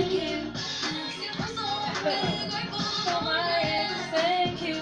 thank you. I'm so grateful for my ex. Thank you.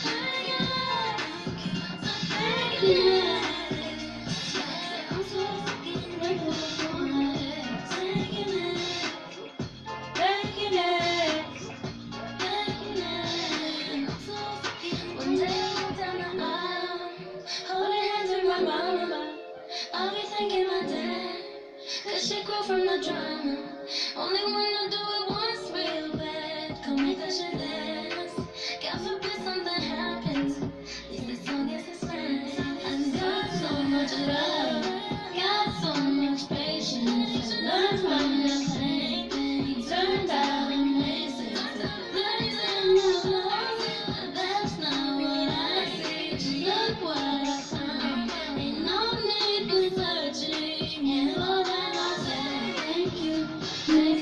Thank you. I'm so fucking grateful for my ex. Thank you, next. Thank you, next. Thank you, next. One day I'll walk down the aisle, holding hands with my mama. I'll be thanking my dad, 'cause she grew from the drama. Only wanna do it once real bad. Come make that shit last. God forbid something happens. At least this song is a smash. I got so much love, got so much patience. Learned from the pain, turned out amazing. Learned in the love, but that's not what I see. Look what I found. Ain't no need for searching. And Lord, I say thank you.